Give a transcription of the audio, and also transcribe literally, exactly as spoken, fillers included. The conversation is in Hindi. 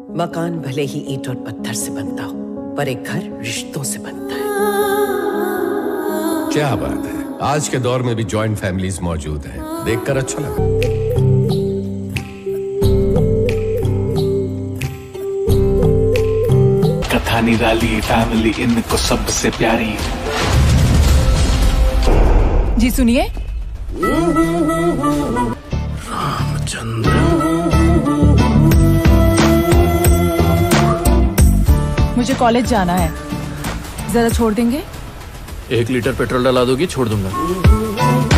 मकान भले ही ईंट और पत्थर से बनता हो, पर एक घर रिश्तों से बनता है। क्या बात है, आज के दौर में भी जॉइंट फैमिलीज मौजूद हैं। देखकर अच्छा लगा। कथा निराली फैमिली इनको सबसे प्यारी। जी सुनिए। रामचंद्र, मुझे कॉलेज जाना है, जरा छोड़ देंगे? एक लीटर पेट्रोल डला दोगी? छोड़ दूंगा।